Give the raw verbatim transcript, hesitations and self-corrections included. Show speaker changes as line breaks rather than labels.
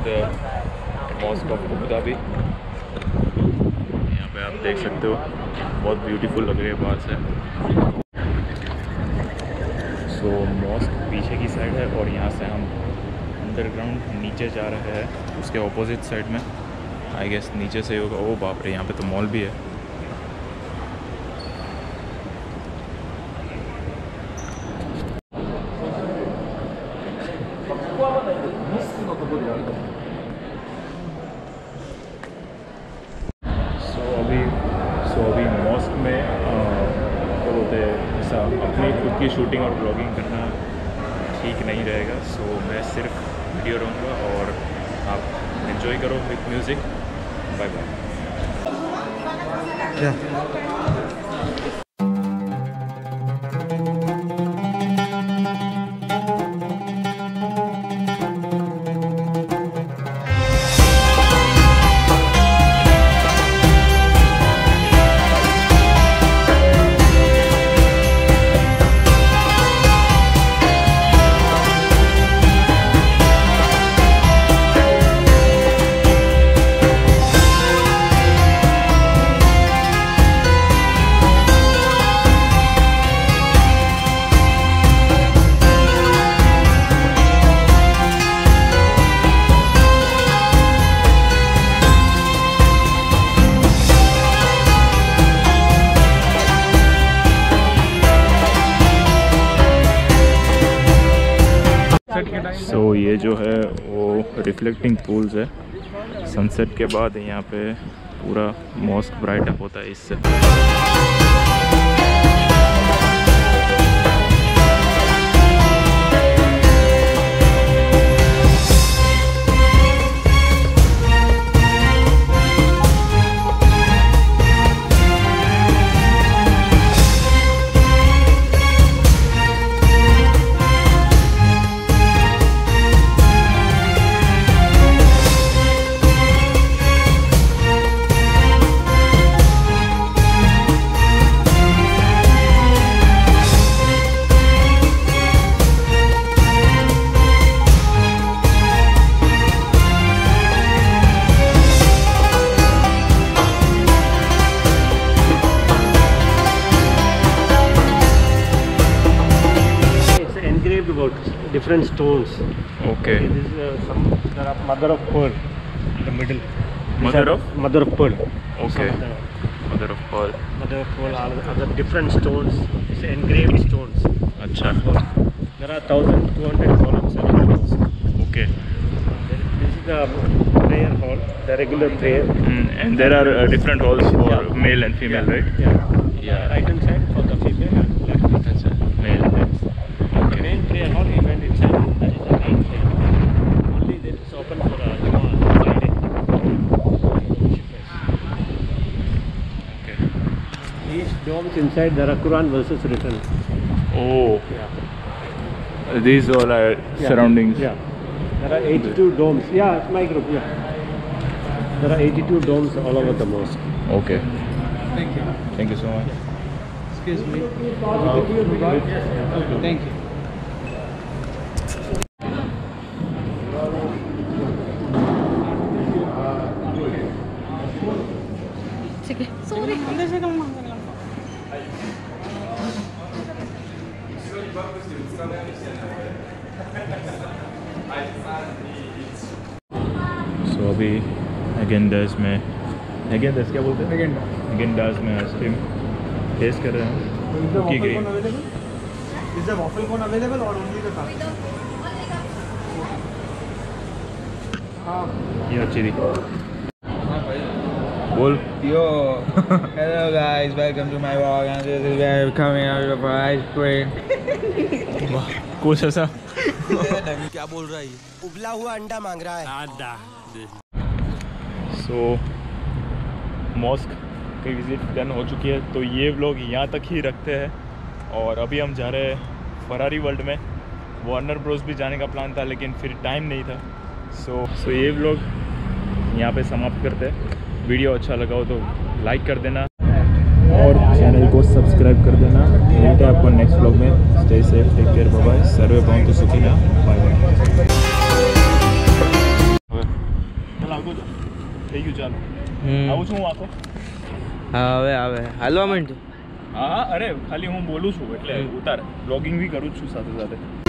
The mosque of Abu Dhabi. यहाँ पे आप देख सकते हो बहुत ब्यूटीफुल लग रही है बाहर से। सो मॉस्क पीछे की साइड है और यहाँ से हम अंडरग्राउंड नीचे जा रहे हैं उसके ऑपोजिट साइड में। आई गेस नीचे से होगा। ओ बाप रे, यहाँ पे तो मॉल भी है। सो so, अभी सो so, अभी मॉस्क में क्या बोलते हैं, ऐसा अपनी खुद की शूटिंग और ब्लॉगिंग करना ठीक नहीं रहेगा। सो so, मैं सिर्फ वीडियो रहूँगा और आप एंजॉय करो with music. Bye bye. So so, ये जो है वो रिफ्लेक्टिंग पूल्स है। सनसेट के बाद यहाँ पे पूरा मॉस्क ब्राइट अप होता है इससे।
Different stones.
Okay.
This is uh, some there are mother of pearl in the middle.
Mother of
mother of pearl.
Okay. Mother of pearl.
Mother of pearl. Are other different stones. It's engraved stones.
अच्छा.
There are thousand two hundred columns around the mosque.
Okay.
This is the prayer hall, the regular prayer.
Mm, and there are uh, different halls for
yeah.
male and female,
yeah.
right?
Yeah. Yeah. Right hand side for the female and left hand side
male.
The main prayer hall he went inside. That is the main prayer. Only that is open for uh, Jummah Friday.
Okay.
Each domes inside there are Quran verses written.
Oh.
Yeah.
These all are
yeah.
surroundings.
Yeah. There are eighty-two domes. Yeah, it's my group. Yeah. There are eighty-two domes all over the mosque.
Okay.
Thank you.
Thank you so much.
Excuse me. Uh, Thank you.
Sorry, अंदर से कम मांगना।
So अभी एगेंडास में एगेंडास क्या बोलते हैं? एगेंडास में ice cream test कर रहे हैं। Cookie cream.
Is the waffle cone available or only the cup?
ये अच्छी थी। बोल।
Yo, hello guys, welcome to my vlog and this is where we're coming out of ice cream.
वाह, कुछ ऐसा।
क्या बोल रहा है? उबला हुआ अंडा मांग रहा है। आधा।
सो मॉस्क की विज़िट डन हो चुकी है, तो ये व्लॉग यहाँ तक ही रखते हैं। और अभी हम जा रहे हैं फरारी वर्ल्ड में। वार्नर ब्रोस भी जाने का प्लान था लेकिन फिर टाइम नहीं था। सो so, सो so ये व्लॉग यहाँ पे समाप्त करते हैं। वीडियो अच्छा लगा हो तो लाइक कर देना और चैनल को सब्सक्राइब कर देना। मिलते हैं आपको नेक्स्ट व्लॉग में। Stay safe, take care, bye bye. सर्वे भवन्तु सुखिनः, बाय बाय। થઈ ગયું ચાલો
હમ.
આવું છું હું આખો
હા હવે આવે હાલવા માંડ.
હા હા અરે ખાલી હું બોલું છું એટલે ઉતાર બ્લોગિંગ બી કરું જ છું સાથે સાથે